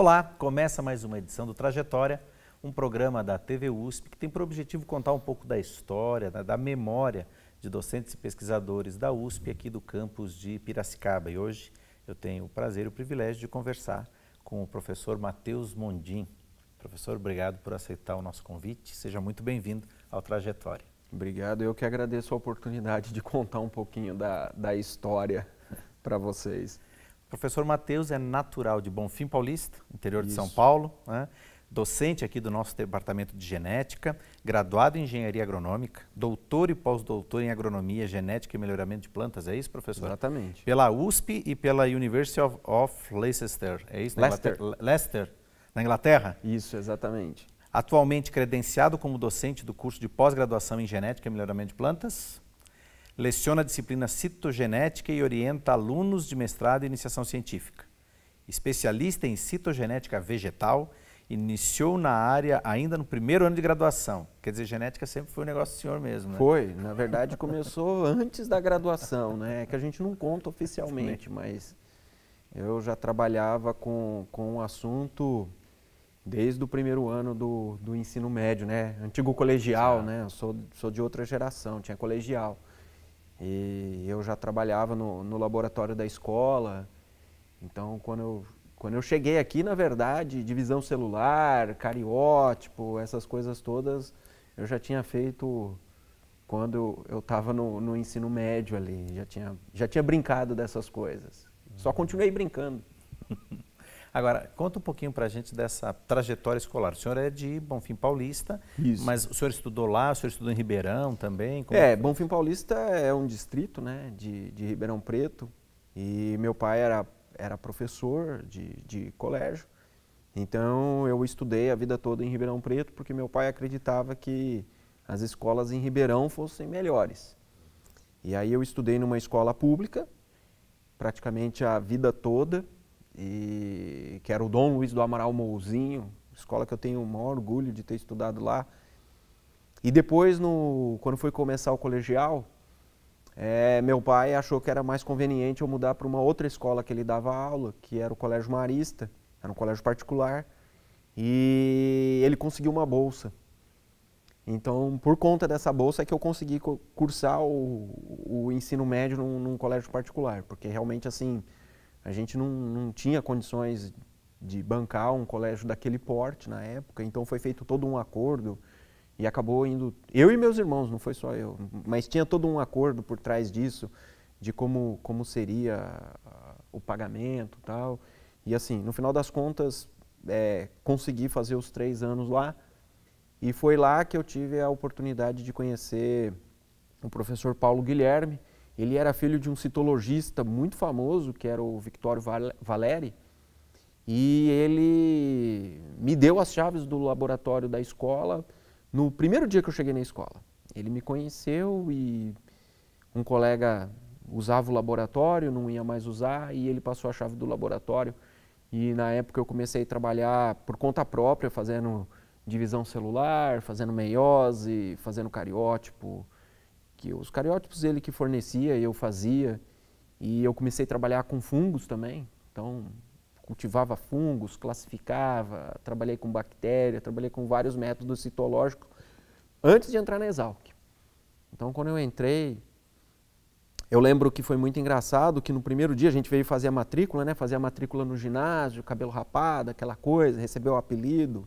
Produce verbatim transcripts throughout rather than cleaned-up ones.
Olá, começa mais uma edição do Trajetória, um programa da T V U S P que tem por objetivo contar um pouco da história, da, da memória de docentes e pesquisadores da U S P aqui do campus de Piracicaba. E hoje eu tenho o prazer e o privilégio de conversar com o professor Matheus Mondin. Professor, obrigado por aceitar o nosso convite. Seja muito bem-vindo ao Trajetória. Obrigado, eu que agradeço a oportunidade de contar um pouquinho da, da história para vocês. O professor Matheus é natural de Bonfim Paulista, interior de Isso. São Paulo, né? Docente aqui do nosso departamento de genética, graduado em engenharia agronômica, doutor e pós-doutor em agronomia, genética e melhoramento de plantas, é isso, professor? Exatamente. Pela U S P e pela University of, of Leicester, é isso? Na Leicester. Inglaterra? Leicester, na Inglaterra? Isso, exatamente. Atualmente credenciado como docente do curso de pós-graduação em genética e melhoramento de plantas, leciona a disciplina citogenética e orienta alunos de mestrado e iniciação científica. Especialista em citogenética vegetal, iniciou na área ainda no primeiro ano de graduação. Quer dizer, genética sempre foi um negócio do senhor mesmo, né? Foi, na verdade começou antes da graduação, né? É que a gente não conta oficialmente, mas eu já trabalhava com, com o assunto desde o primeiro ano do, do ensino médio, né? Antigo colegial, né? Eu sou, sou de outra geração, tinha colegial. E eu já trabalhava no, no laboratório da escola. Então, quando eu, quando eu cheguei aqui, na verdade, divisão celular, cariótipo, essas coisas todas, eu já tinha feito quando eu estava no, no ensino médio ali. Já tinha, já tinha brincado dessas coisas. Só continuei brincando. Agora, conta um pouquinho para a gente dessa trajetória escolar. O senhor é de Bonfim Paulista, Isso. mas o senhor estudou lá, o senhor estudou em Ribeirão também? Como É, Bonfim Paulista é um distrito, né, de, de Ribeirão Preto, e meu pai era, era professor de, de colégio, então eu estudei a vida toda em Ribeirão Preto, porque meu pai acreditava que as escolas em Ribeirão fossem melhores. E aí eu estudei numa escola pública, praticamente a vida toda, e que era o Dom Luiz do Amaral Mouzinho, escola que eu tenho o maior orgulho de ter estudado lá. E depois, no, quando foi começar o colegial, é, meu pai achou que era mais conveniente eu mudar para uma outra escola que ele dava aula, que era o Colégio Marista, era um colégio particular, e ele conseguiu uma bolsa. Então, por conta dessa bolsa é que eu consegui cursar o, o ensino médio num, num colégio particular, porque realmente assim, a gente não, não tinha condições de bancar um colégio daquele porte na época, então foi feito todo um acordo e acabou indo, eu e meus irmãos, não foi só eu, mas tinha todo um acordo por trás disso, de como, como seria o pagamento e tal. E assim, no final das contas, é, consegui fazer os três anos lá e foi lá que eu tive a oportunidade de conhecer o professor Paulo Guilherme. Ele era filho de um citologista muito famoso, que era o Victório Valeri, e ele me deu as chaves do laboratório da escola no primeiro dia que eu cheguei na escola. Ele me conheceu e um colega usava o laboratório, não ia mais usar, e ele passou a chave do laboratório. E na época eu comecei a trabalhar por conta própria, fazendo divisão celular, fazendo meiose, fazendo cariótipo. Que os cariótipos ele que fornecia, eu fazia, e eu comecei a trabalhar com fungos também, então cultivava fungos, classificava, trabalhei com bactéria, trabalhei com vários métodos citológicos antes de entrar na Exalc. Então quando eu entrei, eu lembro que foi muito engraçado que no primeiro dia a gente veio fazer a matrícula, né, fazer a matrícula no ginásio, cabelo rapado, aquela coisa, recebeu o apelido.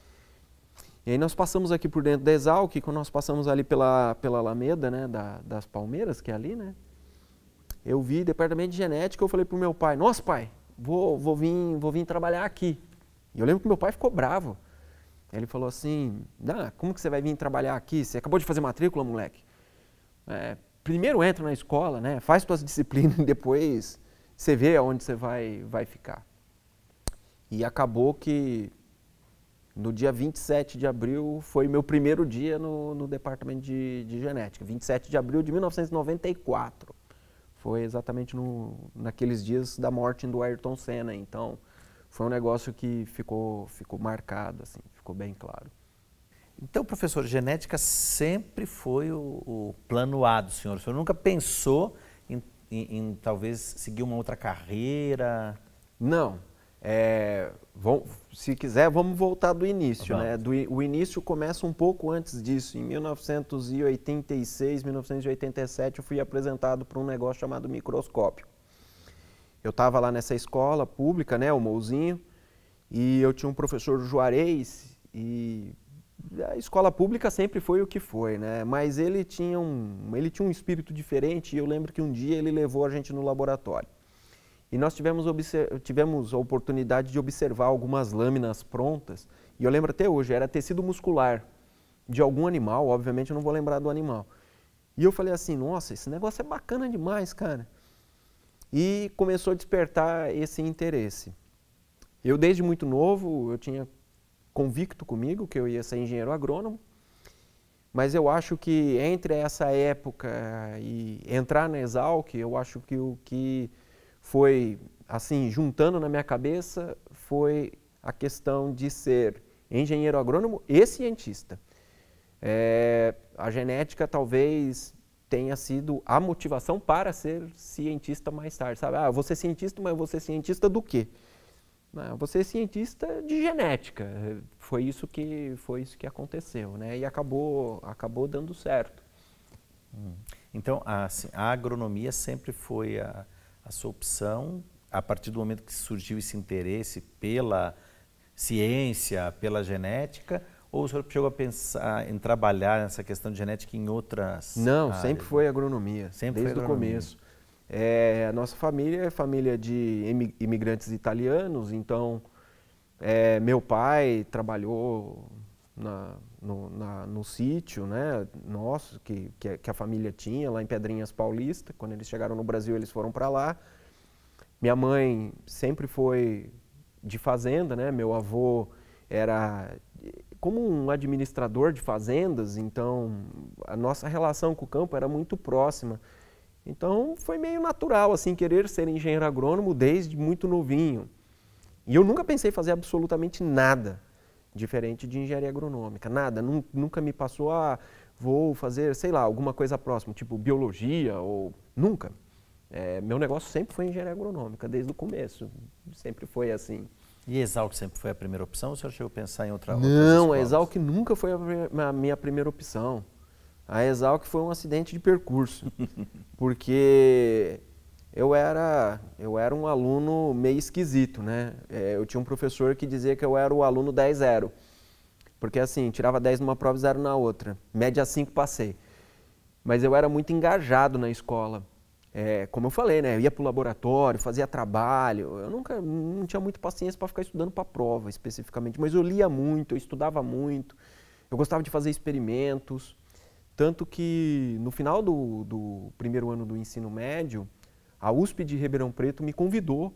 E aí nós passamos aqui por dentro da Exalc, quando nós passamos ali pela, pela Alameda, né, da, das Palmeiras, que é ali, né, eu vi departamento de genética, eu falei pro meu pai, nossa pai, vou, vou, vir, vou vir trabalhar aqui. E eu lembro que meu pai ficou bravo. Ele falou assim, ah, como que você vai vir trabalhar aqui? Você acabou de fazer matrícula, moleque? É, primeiro entra na escola, né, faz suas disciplinas e depois você vê aonde você vai, vai ficar. E acabou que no dia vinte e sete de abril foi meu primeiro dia no, no departamento de, de genética, vinte e sete de abril de mil novecentos e noventa e quatro. Foi exatamente no, naqueles dias da morte do Ayrton Senna, então foi um negócio que ficou, ficou marcado, assim, ficou bem claro. Então, professor, genética sempre foi o, o plano A do senhor? O senhor nunca pensou em, em, em talvez seguir uma outra carreira? Não. É, vamos, se quiser, vamos voltar do início, Vamos. né? Do, o início começa um pouco antes disso. Em mil novecentos e oitenta e seis, mil novecentos e oitenta e sete, eu fui apresentado para um negócio chamado microscópio. Eu estava lá nessa escola pública, né, o Mouzinho, e eu tinha um professor Juarez, e a escola pública sempre foi o que foi, né? Mas ele tinha um, ele tinha um espírito diferente, e eu lembro que um dia ele levou a gente no laboratório. E nós tivemos, tivemos a oportunidade de observar algumas lâminas prontas, e eu lembro até hoje, era tecido muscular de algum animal, obviamente eu não vou lembrar do animal. E eu falei assim, nossa, esse negócio é bacana demais, cara. E começou a despertar esse interesse. Eu, desde muito novo, eu tinha convicto comigo que eu ia ser engenheiro agrônomo, mas eu acho que entre essa época e entrar na Exalc, eu acho que o que foi, assim, juntando na minha cabeça, foi a questão de ser engenheiro agrônomo e cientista. É, a genética talvez tenha sido a motivação para ser cientista mais tarde, sabe? Ah, eu vou ser cientista, mas eu vou ser cientista do quê? Ah, eu vou ser cientista de genética. Foi isso que, foi isso que aconteceu, né? E acabou, acabou dando certo. Hum. Então, a, a agronomia sempre foi a, a sua opção, a partir do momento que surgiu esse interesse pela ciência, pela genética, ou o senhor chegou a pensar em trabalhar nessa questão de genética em outras Não, áreas? sempre foi agronomia, sempre desde foi o agronomia. começo. É, a nossa família é família de imigrantes italianos, então é, meu pai trabalhou na, no, na, no sítio, né, nosso, que, que, que a família tinha lá em Pedrinhas Paulista. Quando eles chegaram no Brasil, eles foram para lá. Minha mãe sempre foi de fazenda, né, meu avô era como um administrador de fazendas, então a nossa relação com o campo era muito próxima. Então foi meio natural assim querer ser engenheiro agrônomo desde muito novinho. E eu nunca pensei em fazer absolutamente nada diferente de engenharia agronômica, nada, nunca me passou a vou fazer, sei lá, alguma coisa próxima, tipo biologia ou nunca. É, meu negócio sempre foi engenharia agronômica desde o começo, sempre foi assim. E a Exalc sempre foi a primeira opção ou o senhor chegou a pensar em outra Não, a Exalc nunca foi a minha primeira opção. A Exalc foi um acidente de percurso, porque eu era, eu era um aluno meio esquisito, né? É, eu tinha um professor que dizia que eu era o aluno dez zero, porque assim, tirava dez numa prova e zero na outra, média cinco passei. Mas eu era muito engajado na escola. É, como eu falei, né? Eu ia para o laboratório, fazia trabalho, eu nunca, não tinha muita paciência para ficar estudando para a prova especificamente, mas eu lia muito, eu estudava muito, eu gostava de fazer experimentos. Tanto que no final do, do primeiro ano do ensino médio, a U S P de Ribeirão Preto me convidou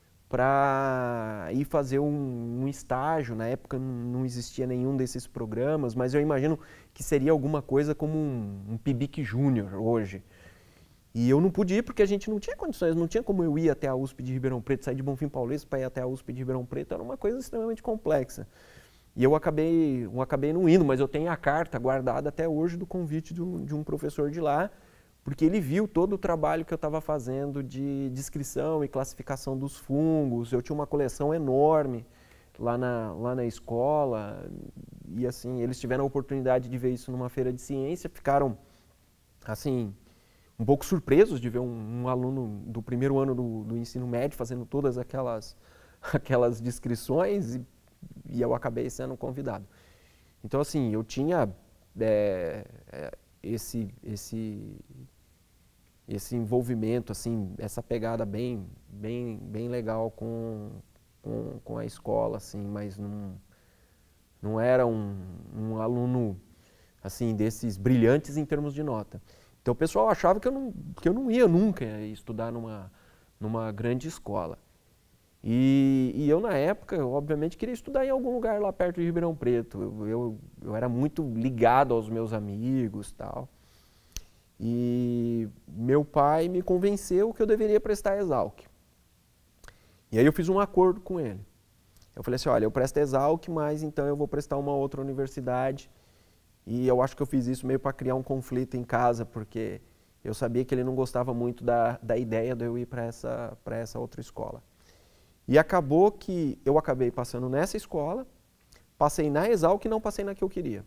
para ir fazer um, um estágio. Na época não existia nenhum desses programas, mas eu imagino que seria alguma coisa como um, um P I B C Júnior hoje. E eu não pude ir porque a gente não tinha condições, não tinha como eu ir até a U S P de Ribeirão Preto, sair de Bonfim Paulista para ir até a U S P de Ribeirão Preto, era uma coisa extremamente complexa. E eu acabei, eu acabei não indo, mas eu tenho a carta guardada até hoje do convite de um, de um professor de lá, porque ele viu todo o trabalho que eu estava fazendo de descrição e classificação dos fungos. Eu tinha uma coleção enorme lá na, lá na escola, e assim, eles tiveram a oportunidade de ver isso numa feira de ciência, ficaram, assim, um pouco surpresos de ver um, um aluno do primeiro ano do, do ensino médio fazendo todas aquelas, aquelas descrições, e, e eu acabei sendo convidado. Então, assim, eu tinha é, esse, esse, esse envolvimento, assim, essa pegada bem, bem, bem legal com, com, com a escola, assim, mas não, não era um, um aluno, assim, desses brilhantes em termos de nota. Então o pessoal achava que eu não, que eu não ia nunca estudar numa, numa grande escola. E, e eu, na época, eu, obviamente, queria estudar em algum lugar lá perto de Ribeirão Preto. Eu, eu, eu era muito ligado aos meus amigos e tal. E meu pai me convenceu que eu deveria prestar a Exalc. E aí eu fiz um acordo com ele. Eu falei assim, olha, eu presto a Exalc, mas então eu vou prestar uma outra universidade. E eu acho que eu fiz isso meio para criar um conflito em casa, porque eu sabia que ele não gostava muito da, da ideia de eu ir para essa, para essa outra escola. E acabou que eu acabei passando nessa escola, passei na Exalc e não passei na que eu queria.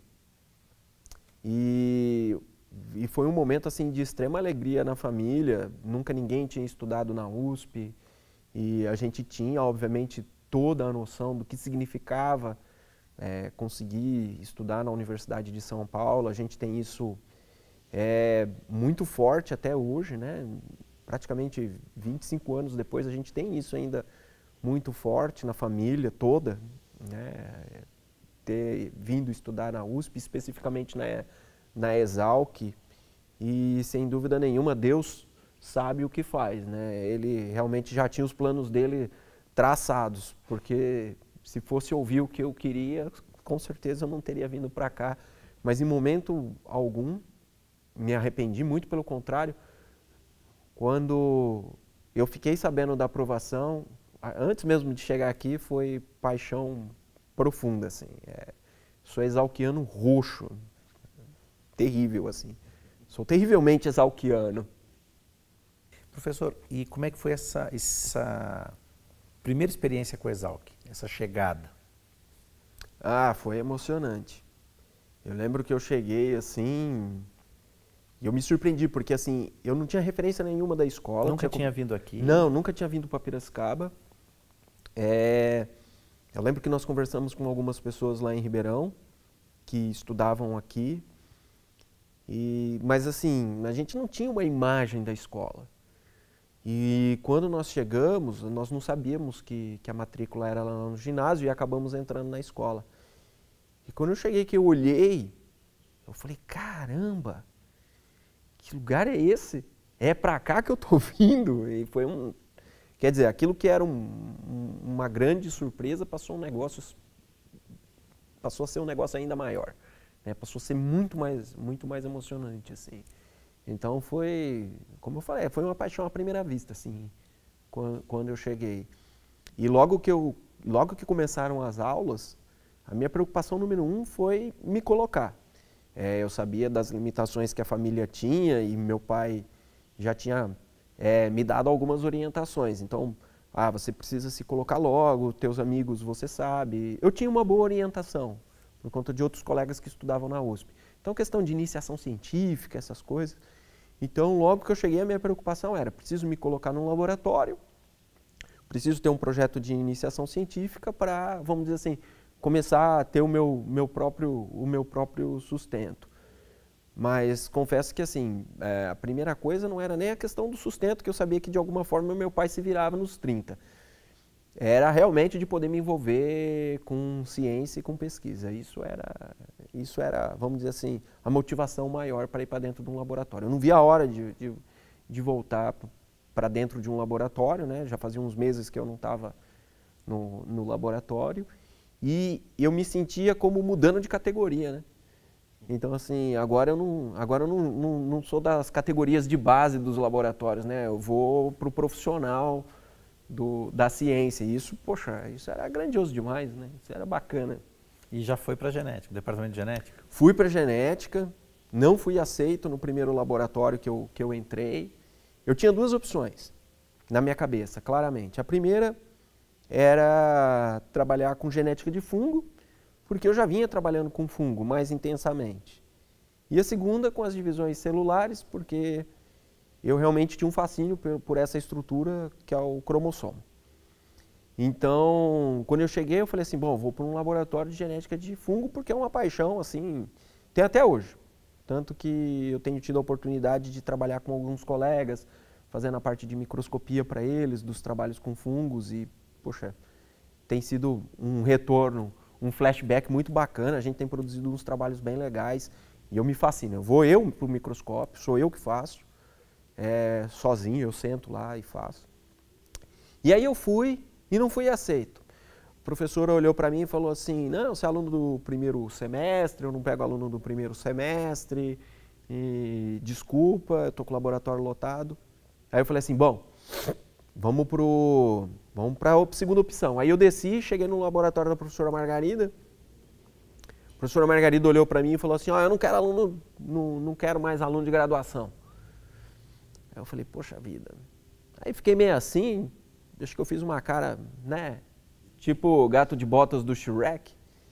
E, e foi um momento assim de extrema alegria na família, nunca ninguém tinha estudado na U S P, e a gente tinha, obviamente, toda a noção do que significava é, conseguir estudar na Universidade de São Paulo. A gente tem isso é, muito forte até hoje, né? Praticamente vinte e cinco anos depois, a gente tem isso ainda muito forte na família toda, né? Ter vindo estudar na U S P, especificamente na, na Exalc, e sem dúvida nenhuma Deus sabe o que faz, né? Ele realmente já tinha os planos dele traçados, porque se fosse ouvir o que eu queria, com certeza eu não teria vindo para cá, mas em momento algum me arrependi, muito pelo contrário. Quando eu fiquei sabendo da aprovação, antes mesmo de chegar aqui, foi paixão profunda, assim. É, sou exalquiano roxo, terrível, assim. Sou terrivelmente exalquiano. Professor, e como é que foi essa, essa primeira experiência com a Exalc, essa chegada? Ah, foi emocionante. Eu lembro que eu cheguei assim, e eu me surpreendi, porque assim, eu não tinha referência nenhuma da escola. Nunca tinha... tinha vindo aqui? Não, nunca tinha vindo para Piracicaba. É... Eu lembro que nós conversamos com algumas pessoas lá em Ribeirão, que estudavam aqui, e... mas assim, a gente não tinha uma imagem da escola. E quando nós chegamos, nós não sabíamos que, que a matrícula era lá no ginásio e acabamos entrando na escola. E quando eu cheguei que eu olhei, eu falei, caramba, que lugar é esse? É pra cá que eu tô vindo? E foi um... Quer dizer, aquilo que era um, um, uma grande surpresa passou um negócio... Passou a ser um negócio ainda maior. Né? Passou a ser muito mais, muito mais emocionante, assim. Então foi, como eu falei, foi uma paixão à primeira vista, assim, quando, quando eu cheguei. E logo que, eu, logo que começaram as aulas, a minha preocupação número um foi me colocar. É, eu sabia das limitações que a família tinha e meu pai já tinha é, me dado algumas orientações. Então, ah, você precisa se colocar logo, teus amigos você sabe. Eu tinha uma boa orientação, por conta de outros colegas que estudavam na U S P. Então, questão de iniciação científica, essas coisas. Então, logo que eu cheguei, a minha preocupação era, preciso me colocar num laboratório, preciso ter um projeto de iniciação científica para, vamos dizer assim, começar a ter o meu, meu, próprio, o meu próprio sustento. Mas confesso que, assim, é, a primeira coisa não era nem a questão do sustento, que eu sabia que, de alguma forma, meu pai se virava nos trinta. Era realmente de poder me envolver com ciência e com pesquisa. Isso era, isso era, vamos dizer assim, a motivação maior para ir para dentro de um laboratório. Eu não via a hora de, de, de voltar para dentro de um laboratório, né? Já fazia uns meses que eu não estava no, no laboratório. E eu me sentia como mudando de categoria, né? Então, assim, agora eu não, agora eu não, não, não sou das categorias de base dos laboratórios, né? Eu vou para o profissional Do, da ciência. E isso, poxa, isso era grandioso demais, né? Isso era bacana. E já foi para a genética, departamento de genética? Fui para a genética, não fui aceito no primeiro laboratório que eu, que eu entrei. Eu tinha duas opções na minha cabeça, claramente. A primeira era trabalhar com genética de fungo, porque eu já vinha trabalhando com fungo mais intensamente. E a segunda com as divisões celulares, porque eu realmente tinha um fascínio por, por essa estrutura que é o cromossomo. Então, quando eu cheguei, eu falei assim, bom, vou para um laboratório de genética de fungo, porque é uma paixão, assim, tem até hoje. Tanto que eu tenho tido a oportunidade de trabalhar com alguns colegas, fazendo a parte de microscopia para eles, dos trabalhos com fungos, e, poxa, tem sido um retorno, um flashback muito bacana, a gente tem produzido uns trabalhos bem legais, e eu me fascino. Eu vou eu para o microscópio, sou eu que faço, É, sozinho, eu sento lá e faço. E aí eu fui e não fui aceito. A professora olhou para mim e falou assim, não, você é aluno do primeiro semestre, eu não pego aluno do primeiro semestre, e desculpa, eu estou com o laboratório lotado. Aí eu falei assim, bom, vamos para vamos para a segunda opção. Aí eu desci, cheguei no laboratório da professora Margarida. A professora Margarida olhou para mim e falou assim, ó, eu não quero aluno, não, não quero mais aluno de graduação. Aí eu falei, poxa vida. Aí fiquei meio assim, acho que eu fiz uma cara, né, tipo gato de botas do Shrek.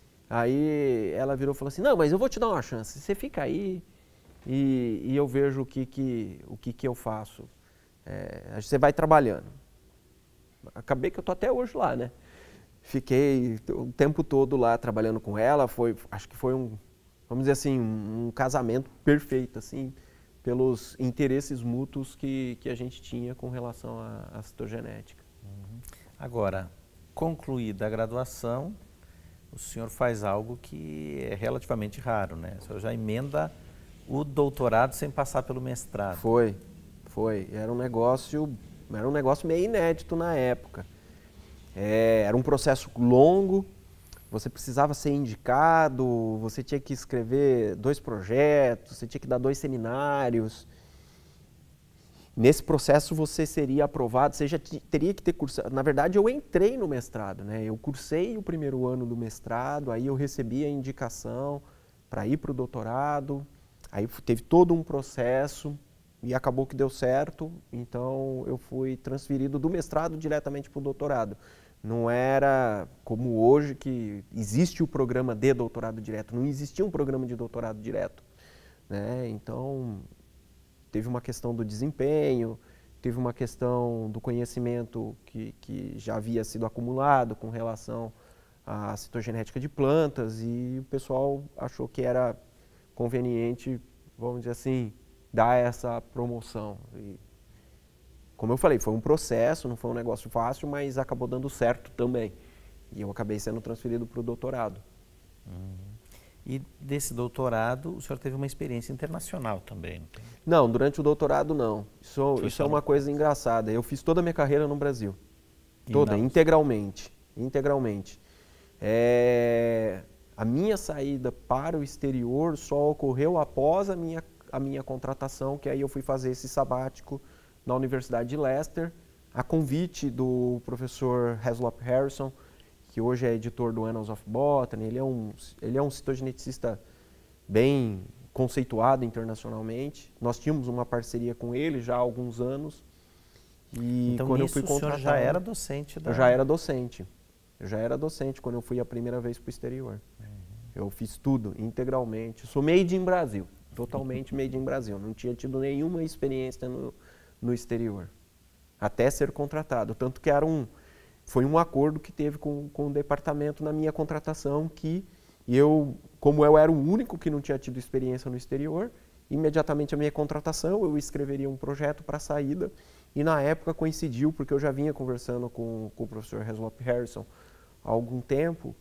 Aí ela virou e falou assim, não, mas eu vou te dar uma chance, você fica aí e, e eu vejo o que que, o que, que eu faço. É, você vai trabalhando. Acabei que eu tô até hoje lá, né? Fiquei o tempo todo lá trabalhando com ela, foi, acho que foi um, vamos dizer assim, um, um casamento perfeito, assim, pelos interesses mútuos que, que a gente tinha com relação à, à citogenética. Uhum. Agora, concluída a graduação, o senhor faz algo que é relativamente raro, né? O senhor já emenda o doutorado sem passar pelo mestrado. Foi, foi. Era um negócio, era um negócio meio inédito na época. É, era um processo longo, você precisava ser indicado, você tinha que escrever dois projetos, você tinha que dar dois seminários. Nesse processo você seria aprovado, você já teria que ter cursado. Na verdade, eu entrei no mestrado, né? Eu cursei o primeiro ano do mestrado, aí eu recebi a indicação para ir para o doutorado, aí teve todo um processo e acabou que deu certo, então eu fui transferido do mestrado diretamente para o doutorado. Não era como hoje que existe o programa de doutorado direto, não existia um programa de doutorado direto, né? Então teve uma questão do desempenho, teve uma questão do conhecimento que, que já havia sido acumulado com relação à citogenética de plantas e o pessoal achou que era conveniente, vamos dizer assim, dar essa promoção. E, como eu falei, foi um processo, não foi um negócio fácil, mas acabou dando certo também. E eu acabei sendo transferido para o doutorado. Uhum. E desse doutorado, o senhor teve uma experiência internacional também? Não, durante o doutorado não. Isso, isso é uma coisa engraçada. Eu fiz toda a minha carreira no Brasil. Toda, integralmente. Integralmente. É, a minha saída para o exterior só ocorreu após a minha, a minha contratação, que aí eu fui fazer esse sabático na Universidade de Leicester, a convite do professor Heslop Harrison, que hoje é editor do Annals of Botany. Ele é um, ele é um citogeneticista bem conceituado internacionalmente. Nós tínhamos uma parceria com ele já há alguns anos. E então, quando nisso, eu fui contratado, o senhor já era docente? Da... Eu já era docente. Eu já era docente quando eu fui a primeira vez para o exterior. Uhum. Eu fiz tudo, integralmente. Sou made in Brasil, totalmente made in Brasil. Não tinha tido nenhuma experiência no, no exterior, até ser contratado. Tanto que era um... Foi um acordo que teve com, com o departamento na minha contratação que eu, como eu era o único que não tinha tido experiência no exterior, imediatamente a minha contratação eu escreveria um projeto para a saída e na época coincidiu, porque eu já vinha conversando com, com o professor Heslop Harrison há algum tempo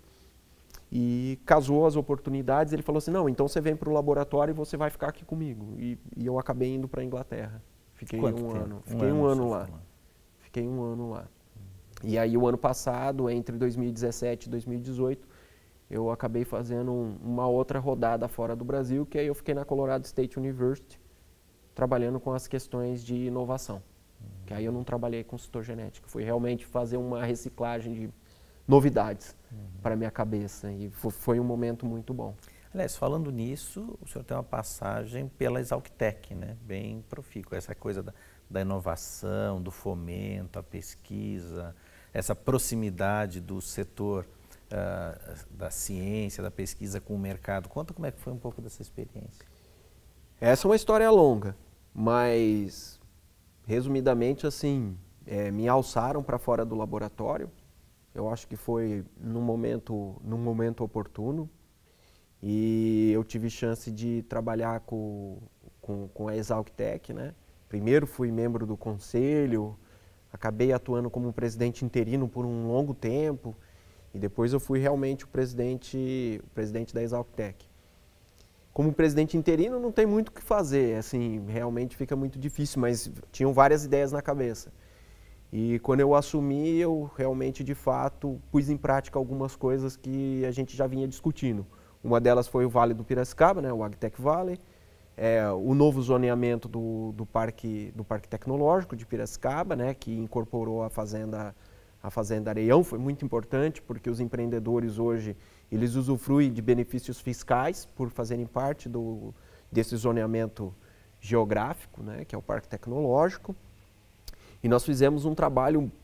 e casou as oportunidades. Ele falou assim, não, então você vem para o laboratório e você vai ficar aqui comigo. E, e eu acabei indo para a Inglaterra. Fiquei Quanto um tempo? ano. Um Fiquei ano um ano lá. lá. Fiquei um ano lá. E aí o ano passado, entre dois mil e dezessete e dois mil e dezoito, eu acabei fazendo um, uma outra rodada fora do Brasil, que aí eu fiquei na Colorado State University, trabalhando com as questões de inovação. Uhum. Que aí eu não trabalhei com citogenética, fui realmente fazer uma reciclagem de novidades uhum. para a minha cabeça, e foi um momento muito bom. Aliás, falando nisso, o senhor tem uma passagem pela Exalctec, né? Bem profícua, essa coisa da, da inovação, do fomento, a pesquisa, essa proximidade do setor uh, da ciência, da pesquisa com o mercado. Conta como é que foi um pouco dessa experiência. Essa é uma história longa, mas resumidamente assim, é, me alçaram para fora do laboratório. Eu acho que foi num momento, num momento oportuno e eu tive chance de trabalhar com, com, com a Exalctec, né? Primeiro fui membro do conselho, acabei atuando como presidente interino por um longo tempo e depois eu fui realmente o presidente, o presidente da Exalctec. Como presidente interino não tem muito o que fazer, assim, realmente fica muito difícil, mas tinham várias ideias na cabeça. E quando eu assumi, eu realmente, de fato, pus em prática algumas coisas que a gente já vinha discutindo. Uma delas foi o Vale do Piracicaba, né, o Agtech Valley, é, o novo zoneamento do, do, parque, do Parque Tecnológico de Piracicaba, né, que incorporou a fazenda, a fazenda Areião. Foi muito importante porque os empreendedores hoje eles usufruem de benefícios fiscais por fazerem parte do, desse zoneamento geográfico, né, que é o Parque Tecnológico. E nós fizemos um trabalho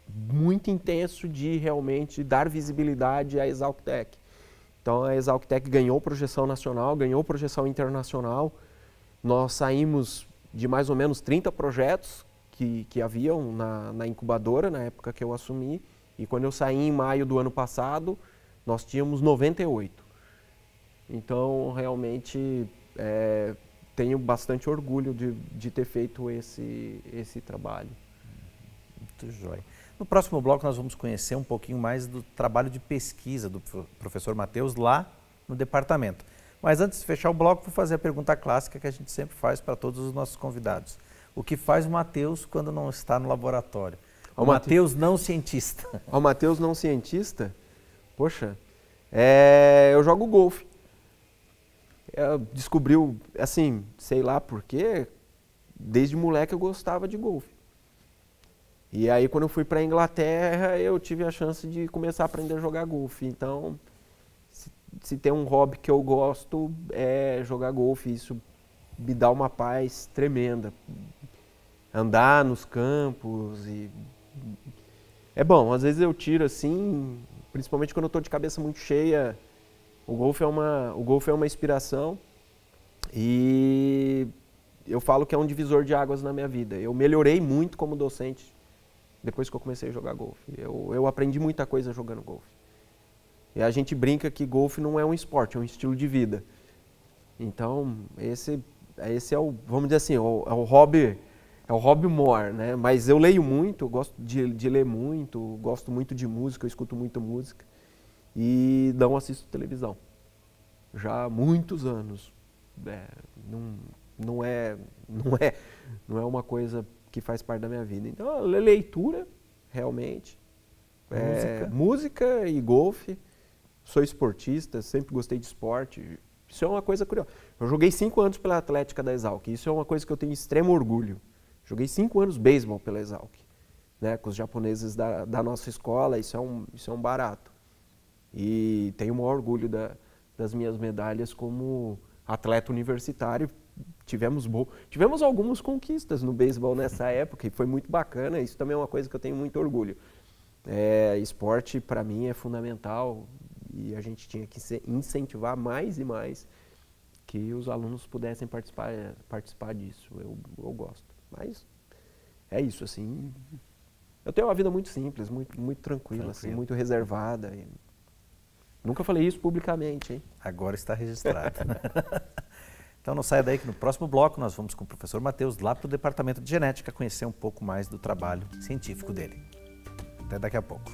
muito intenso de realmente dar visibilidade à ExalcTech. Então a ExalcTech ganhou projeção nacional, ganhou projeção internacional. Nós saímos de mais ou menos trinta projetos que, que haviam na, na incubadora, na época que eu assumi. E quando eu saí em maio do ano passado, nós tínhamos noventa e oito. Então, realmente, é, tenho bastante orgulho de, de ter feito esse, esse trabalho. Muito jóia. No próximo bloco, nós vamos conhecer um pouquinho mais do trabalho de pesquisa do professor Matheus lá no departamento. Mas antes de fechar o bloco, vou fazer a pergunta clássica que a gente sempre faz para todos os nossos convidados. O que faz o Matheus quando não está no laboratório? O Matheus não cientista. O Matheus não cientista? Poxa, é, eu jogo golfe. Eu descobriu, assim, sei lá porquê, desde moleque eu gostava de golfe. E aí quando eu fui para a Inglaterra, eu tive a chance de começar a aprender a jogar golfe. Então, se, se tem um hobby que eu gosto, é jogar golfe. Isso me dá uma paz tremenda. Andar nos campos e... É bom, às vezes eu tiro assim, principalmente quando eu estou de cabeça muito cheia, o golfe é uma, o golfe é uma inspiração e eu falo que é um divisor de águas na minha vida. Eu melhorei muito como docente depois que eu comecei a jogar golfe. Eu, eu aprendi muita coisa jogando golfe. E a gente brinca que golfe não é um esporte, é um estilo de vida. Então, esse, esse é o, vamos dizer assim, é o, é o hobby... É o hobby more, né? Mas eu leio muito, eu gosto de, de ler muito, gosto muito de música, eu escuto muito música e não assisto televisão. Já há muitos anos. É, não, não, é, não, é, não é uma coisa que faz parte da minha vida. Então, leitura, realmente. Música, é, música e golfe. Sou esportista, sempre gostei de esporte. Isso é uma coisa curiosa. Eu joguei cinco anos pela Atlética da Exalc. Isso é uma coisa que eu tenho extremo orgulho. Joguei cinco anos beisebol pela Exalc, né, com os japoneses da, da nossa escola, isso é um, isso é um barato. E tenho o maior orgulho da, das minhas medalhas como atleta universitário. Tivemos, bo... Tivemos algumas conquistas no beisebol nessa época e foi muito bacana, isso também é uma coisa que eu tenho muito orgulho. É, esporte, para mim, é fundamental e a gente tinha que incentivar mais e mais que os alunos pudessem participar, participar disso. Eu, eu gosto. Mas é isso, assim, eu tenho uma vida muito simples, muito, muito tranquila, Tranquilo. assim, muito reservada. E nunca falei isso publicamente, hein? Agora está registrado. Então não saia daí que no próximo bloco nós vamos com o professor Matheus lá para o Departamento de Genética conhecer um pouco mais do trabalho científico dele. Até daqui a pouco.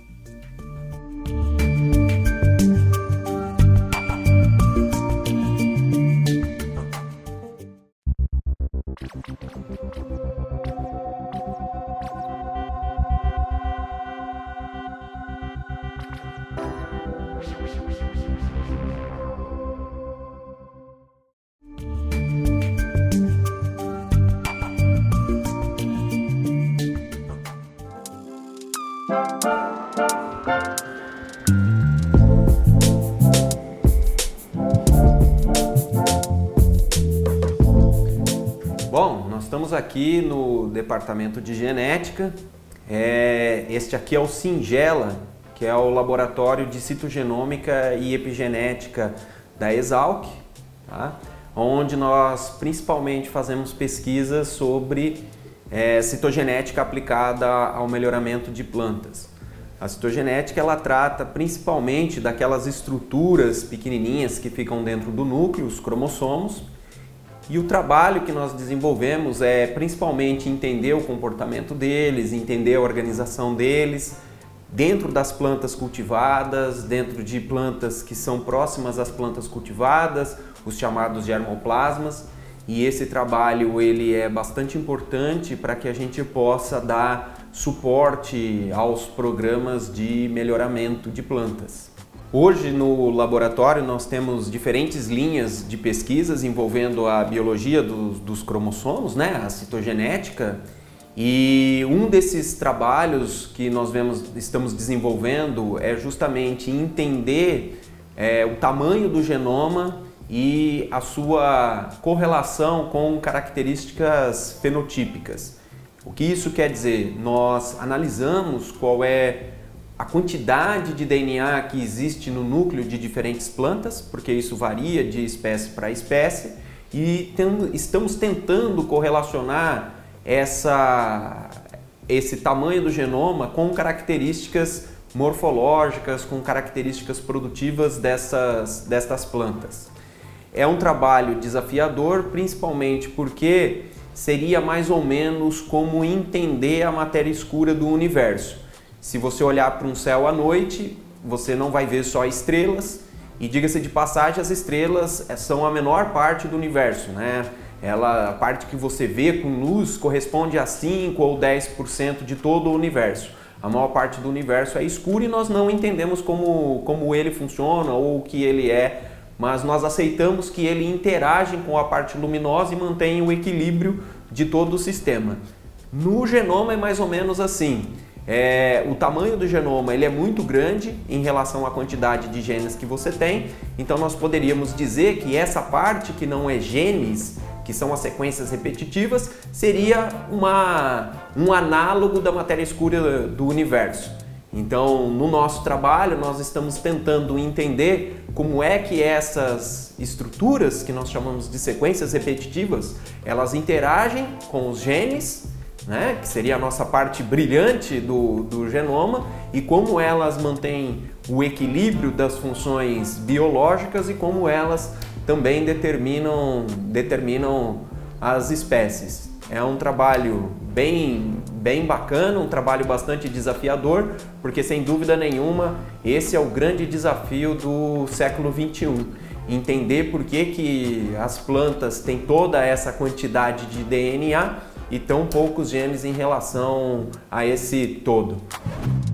Bom, nós estamos aqui no Departamento de Genética. É, este aqui é o Singela, que é o Laboratório de Citogenômica e Epigenética da Exalc, tá? Onde nós principalmente fazemos pesquisas sobre é, citogenética aplicada ao melhoramento de plantas. A citogenética ela trata principalmente daquelas estruturas pequenininhas que ficam dentro do núcleo, os cromossomos, e o trabalho que nós desenvolvemos é principalmente entender o comportamento deles, entender a organização deles dentro das plantas cultivadas, dentro de plantas que são próximas às plantas cultivadas, os chamados germoplasmas. E esse trabalho ele é bastante importante para que a gente possa dar suporte aos programas de melhoramento de plantas. Hoje no laboratório nós temos diferentes linhas de pesquisas envolvendo a biologia dos, dos cromossomos, né, a citogenética, e um desses trabalhos que nós vemos, estamos desenvolvendo é justamente entender é, o tamanho do genoma e a sua correlação com características fenotípicas. O que isso quer dizer? Nós analisamos qual é a quantidade de D N A que existe no núcleo de diferentes plantas, porque isso varia de espécie para espécie, e tem, estamos tentando correlacionar essa, esse tamanho do genoma com características morfológicas, com características produtivas dessas, destas plantas. É um trabalho desafiador, principalmente porque seria mais ou menos como entender a matéria escura do universo. Se você olhar para um céu à noite, você não vai ver só estrelas, e diga-se de passagem, as estrelas são a menor parte do universo, né? Ela, a parte que você vê com luz corresponde a cinco ou dez por cento de todo o universo. A maior parte do universo é escuro e nós não entendemos como, como ele funciona ou o que ele é, mas nós aceitamos que ele interage com a parte luminosa e mantém o equilíbrio de todo o sistema. No genoma é mais ou menos assim. É, o tamanho do genoma ele é muito grande em relação à quantidade de genes que você tem, então nós poderíamos dizer que essa parte que não é genes, que são as sequências repetitivas, seria uma, um análogo da matéria escura do universo. Então, no nosso trabalho, nós estamos tentando entender como é que essas estruturas, que nós chamamos de sequências repetitivas, elas interagem com os genes, né, que seria a nossa parte brilhante do, do genoma, e como elas mantêm o equilíbrio das funções biológicas e como elas também determinam, determinam as espécies. É um trabalho bem, bem bacana, um trabalho bastante desafiador, porque sem dúvida nenhuma esse é o grande desafio do século vinte e um. Entender por que que as plantas têm toda essa quantidade de D N A e tão poucos genes em relação a esse todo.